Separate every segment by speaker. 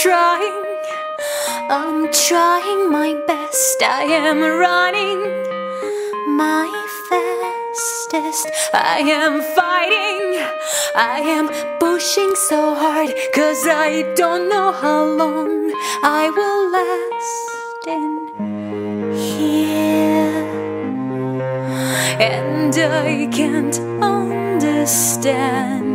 Speaker 1: trying my best. I am running my fastest. I am fighting, I am pushing so hard, 'cause I don't know how long I will last in here. And I can't understand.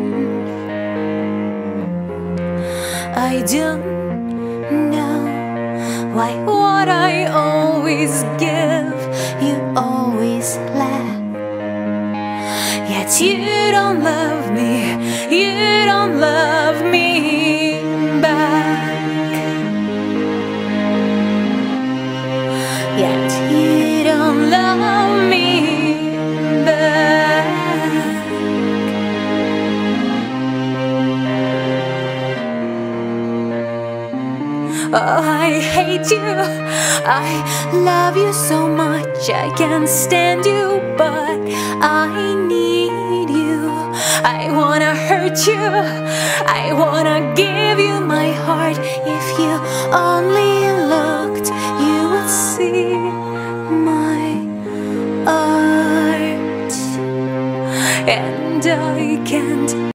Speaker 1: I don't know why what I always give, you always laugh. Yet you don't love me, you don't love me back. Yet you don't love me back. Oh, I hate you, I love you so much. I can't stand you, but I need you. I wanna hurt you, I wanna give you my heart. If you only